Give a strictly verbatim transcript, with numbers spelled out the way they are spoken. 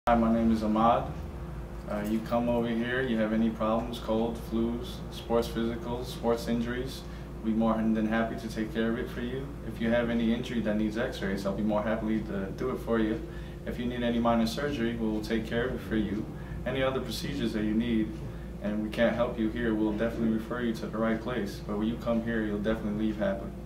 Hi, my name is Ahmad. Uh, you come over here, you have any problems, cold, flus, sports physicals, sports injuries, we'll be more than happy to take care of it for you. If you have any injury that needs x-rays, I'll be more happy to do it for you. If you need any minor surgery, we'll take care of it for you. Any other procedures that you need and we can't help you here, we'll definitely refer you to the right place. But when you come here, you'll definitely leave happy.